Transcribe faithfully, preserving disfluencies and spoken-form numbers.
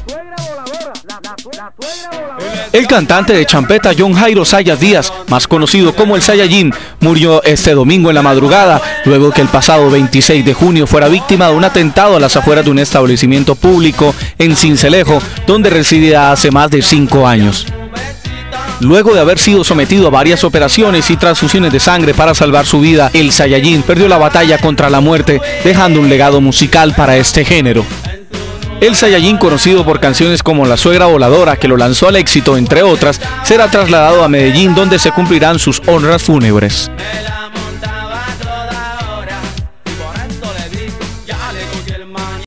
El cantante de champeta John Jairo Zayas Díaz, más conocido como el Saiyajin, murió este domingo en la madrugada, luego que el pasado veintiséis de junio fuera víctima de un atentado a las afueras de un establecimiento público en Sincelejo, donde residía hace más de cinco años. Luego de haber sido sometido a varias operaciones y transfusiones de sangre para salvar su vida, el Saiyajin perdió la batalla contra la muerte, dejando un legado musical para este género. El Saiyajin, conocido por canciones como La Suegra Voladora, que lo lanzó al éxito, entre otras, será trasladado a Medellín, donde se cumplirán sus honras fúnebres.